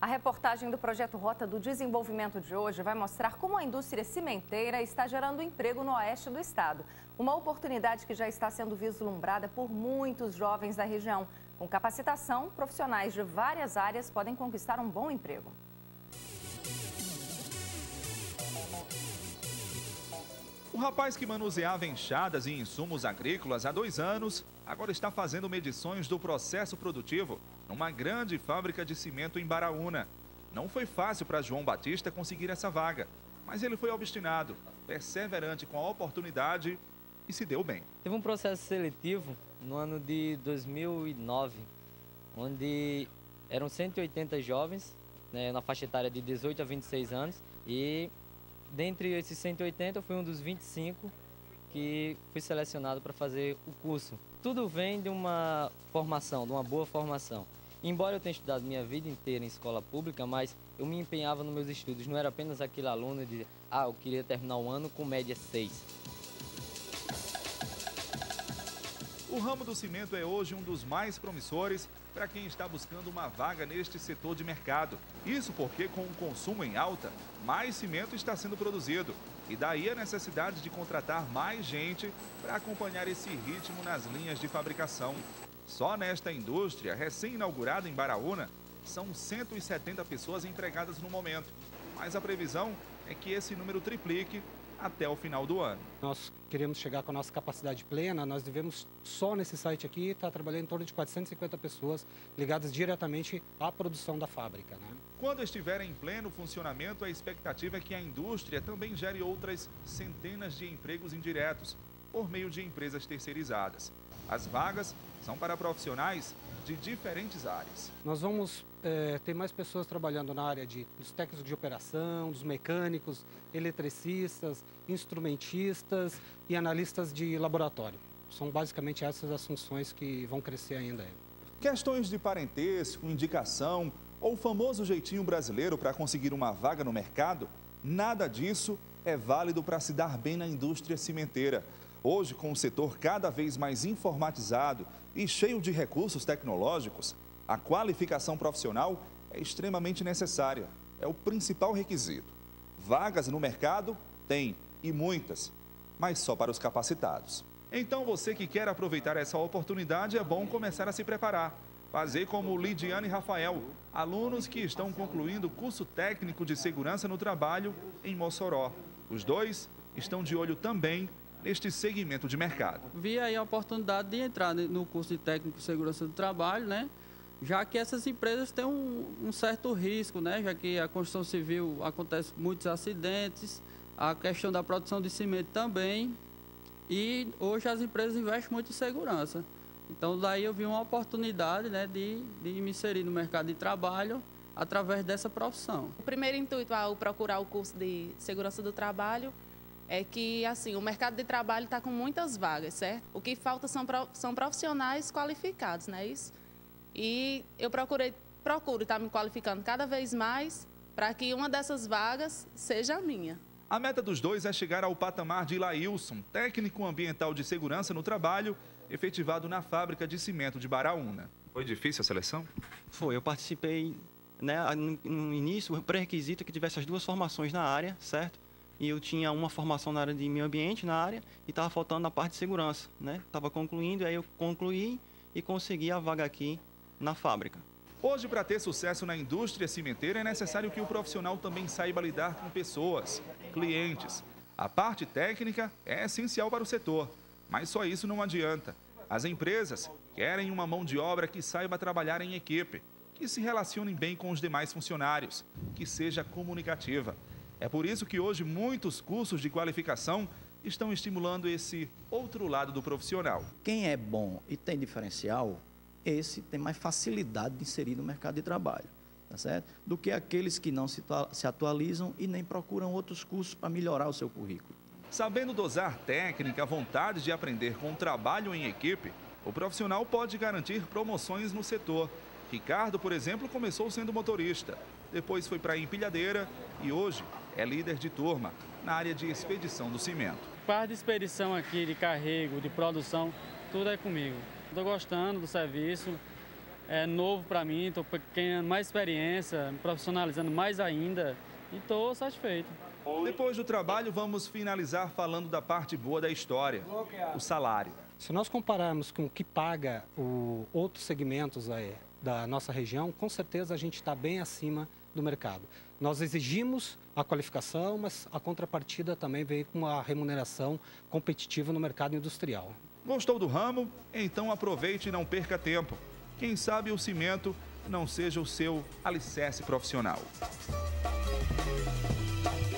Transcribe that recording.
A reportagem do Projeto Rota do Desenvolvimento de hoje vai mostrar como a indústria cimenteira está gerando emprego no oeste do estado. Uma oportunidade que já está sendo vislumbrada por muitos jovens da região. Com capacitação, profissionais de várias áreas podem conquistar um bom emprego. O rapaz que manuseava enxadas e insumos agrícolas há 2 anos, agora está fazendo medições do processo produtivo numa grande fábrica de cimento em Baraúna. Não foi fácil para João Batista conseguir essa vaga, mas ele foi obstinado, perseverante com a oportunidade e se deu bem. Teve um processo seletivo no ano de 2009, onde eram 180 jovens, né, na faixa etária de 18 a 26 anos, e dentre esses 180, eu fui um dos 25 que fui selecionado para fazer o curso. Tudo vem de uma formação, de uma boa formação. Embora eu tenha estudado minha vida inteira em escola pública, mas eu me empenhava nos meus estudos. Não era apenas aquele aluno de, eu queria terminar o ano com média 6. O ramo do cimento é hoje um dos mais promissores para quem está buscando uma vaga neste setor de mercado. Isso porque, com o consumo em alta, mais cimento está sendo produzido. E daí a necessidade de contratar mais gente para acompanhar esse ritmo nas linhas de fabricação. Só nesta indústria, recém-inaugurada em Baraúna, são 170 pessoas empregadas no momento. Mas a previsão é que esse número triplique até o final do ano. Nós queremos chegar com a nossa capacidade plena, nós devemos, só nesse site aqui, estar trabalhando em torno de 450 pessoas ligadas diretamente à produção da fábrica, né? Quando estiver em pleno funcionamento, a expectativa é que a indústria também gere outras centenas de empregos indiretos, por meio de empresas terceirizadas. As vagas são para profissionais de diferentes áreas. Nós vamos ter mais pessoas trabalhando na área dos técnicos de operação, dos mecânicos, eletricistas, instrumentistas e analistas de laboratório. São basicamente essas as funções que vão crescer ainda. Questões de parentesco, indicação ou o famoso jeitinho brasileiro para conseguir uma vaga no mercado, nada disso é válido para se dar bem na indústria cimenteira. Hoje, com o setor cada vez mais informatizado e cheio de recursos tecnológicos, a qualificação profissional é extremamente necessária. É o principal requisito. Vagas no mercado tem, e muitas, mas só para os capacitados. Então, você que quer aproveitar essa oportunidade, é bom começar a se preparar. Fazer como Lidiane e Rafael, alunos que estão concluindo o curso técnico de segurança no trabalho em Mossoró. Os dois estão de olho também neste segmento de mercado. Vi aí a oportunidade de entrar no curso de técnico de segurança do trabalho, né? Já que essas empresas têm um certo risco, né? Já que a construção civil acontece muitos acidentes, a questão da produção de cimento também, e hoje as empresas investem muito em segurança. Então daí eu vi uma oportunidade, né, de me inserir no mercado de trabalho através dessa profissão. O primeiro intuito ao procurar o curso de segurança do trabalho é que, assim, o mercado de trabalho está com muitas vagas, certo? O que falta são profissionais qualificados, não é isso? E eu procuro estar me qualificando cada vez mais para que uma dessas vagas seja a minha. A meta dos dois é chegar ao patamar de Lailson, técnico ambiental de segurança no trabalho, efetivado na fábrica de cimento de Baraúna. Foi difícil a seleção? Foi, eu participei, né, no início, o pré-requisito é que tivesse as 2 formações na área, certo? E eu tinha uma formação na área de meio ambiente, na área, e estava faltando na parte de segurança, né? Estava concluindo, aí eu concluí e consegui a vaga aqui na fábrica. Hoje, para ter sucesso na indústria cimenteira, é necessário que o profissional também saiba lidar com pessoas, clientes. A parte técnica é essencial para o setor, mas só isso não adianta. As empresas querem uma mão de obra que saiba trabalhar em equipe, que se relacione bem com os demais funcionários, que seja comunicativa. É por isso que hoje muitos cursos de qualificação estão estimulando esse outro lado do profissional. Quem é bom e tem diferencial, esse tem mais facilidade de inserir no mercado de trabalho, tá certo? Do que aqueles que não se atualizam e nem procuram outros cursos para melhorar o seu currículo. Sabendo dosar técnica, vontade de aprender com o trabalho em equipe, o profissional pode garantir promoções no setor. Ricardo, por exemplo, começou sendo motorista, depois foi para a empilhadeira e hoje é líder de turma na área de expedição do cimento. Parte de expedição aqui, de carrego, de produção, tudo é comigo. Estou gostando do serviço, novo para mim, estou ganhando mais experiência, me profissionalizando mais ainda e estou satisfeito. Depois do trabalho, vamos finalizar falando da parte boa da história, o salário. Se nós compararmos com o que paga outros segmentos da nossa região, com certeza a gente está bem acima do mercado. Nós exigimos a qualificação, mas a contrapartida também veio com uma remuneração competitiva no mercado industrial. Gostou do ramo? Então aproveite e não perca tempo. Quem sabe o cimento não seja o seu alicerce profissional.